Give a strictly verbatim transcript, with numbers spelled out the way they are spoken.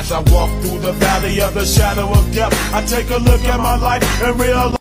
As I walk through the valley of the shadow of death, I take a look at my life and realize